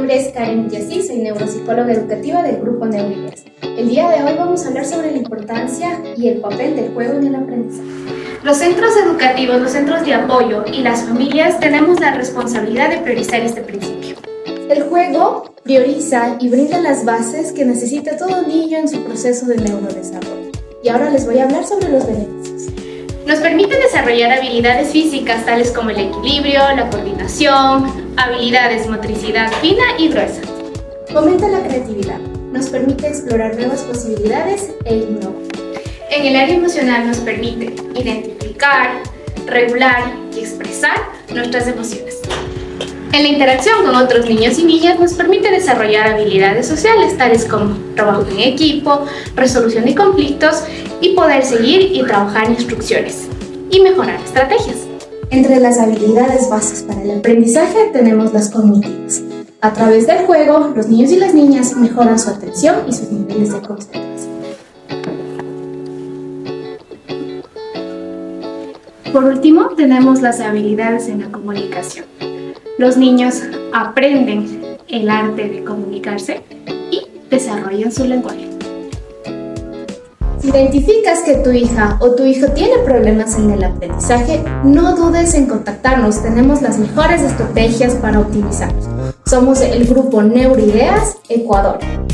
nombre es Karen Yassi, soy neuropsicóloga educativa del grupo Neuroideas. El día de hoy vamos a hablar sobre la importancia y el papel del juego en el aprendizaje. Los centros educativos, los centros de apoyo y las familias tenemos la responsabilidad de priorizar este principio. El juego prioriza y brinda las bases que necesita todo niño en su proceso de neurodesarrollo. Y ahora les voy a hablar sobre los beneficios. Nos permite desarrollar habilidades físicas tales como el equilibrio, la coordinación, habilidades motricidad fina y gruesa. Fomenta la creatividad, nos permite explorar nuevas posibilidades e innovar. En el área emocional nos permite identificar, regular y expresar nuestras emociones. En la interacción con otros niños y niñas nos permite desarrollar habilidades sociales tales como trabajo en equipo, resolución de conflictos y poder seguir y trabajar instrucciones y mejorar estrategias. Entre las habilidades bases para el aprendizaje tenemos las cognitivas. A través del juego, los niños y las niñas mejoran su atención y sus niveles de concentración. Por último, tenemos las habilidades en la comunicación. Los niños aprenden el arte de comunicarse y desarrollan su lenguaje. Si identificas que tu hija o tu hijo tiene problemas en el aprendizaje, no dudes en contactarnos. Tenemos las mejores estrategias para optimizarlos. Somos el grupo Neuroideas Ecuador.